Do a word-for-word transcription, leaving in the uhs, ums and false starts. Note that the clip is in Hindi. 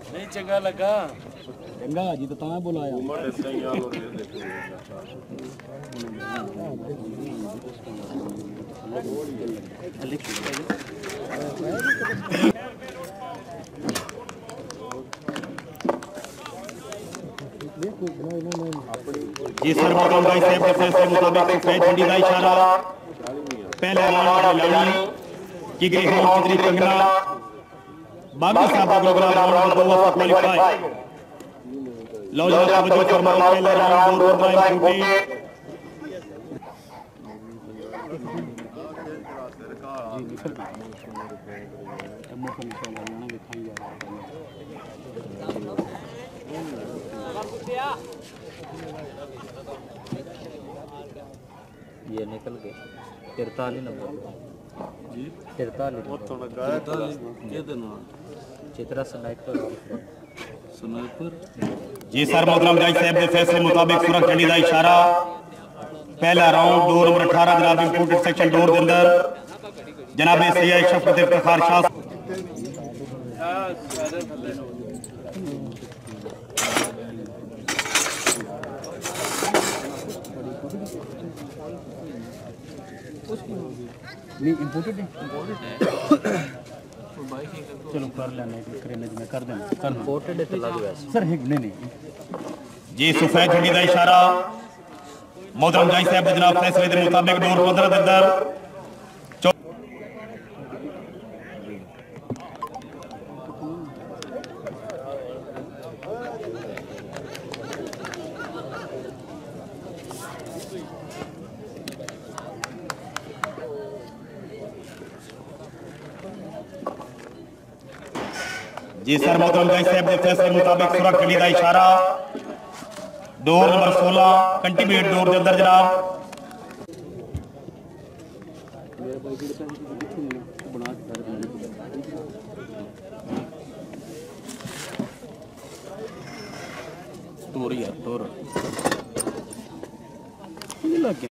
नहीं चंगा लगा चंगा जी तो मैं बुलाया जी सर मौजूद भाई साहब के फैसले मुताबिक सफेद झंडी का इशारा पहले राउंड लानी की गई होम चित्री कंगना बागी साहब का प्रोग्राम राउंड दो वाला क्वालीफाई लो जो तवज्जो फरमाओ पहले राउंड दो टाइम ड्यूटी ये निकल गए तिरतालीस नंबर तिरतालीस चित्रा स्नाइपर स्नाइपर जी सर मोहतरम जज साहब के फैसले मुताबिक सुरख झंडी का इशारा पहला राउंड दो नंबर अठारह जनाब इंपोर्टेड सेक्शन डोर के अंदर जनाब सैयद शफकत इफ्तिखार शाह नहीं इंपोर्टेड है चलो कर लेना करेंगे मैं कर देना कर इंपोर्टेड है तो लग वैसे सर है नहीं नहीं जी सफेद झंडी का इशारा मोहतरम जज साहब जनाब फैसले के मुताबिक डोर पंद्रह के अंदर जी सर मोहतरम जज साहब के फैसले मुताबिक सुरख झंडी का इशारा डोर नंबर सोलह कंटिन्यूएट डोर के अंदर जनाब तोर यार तोर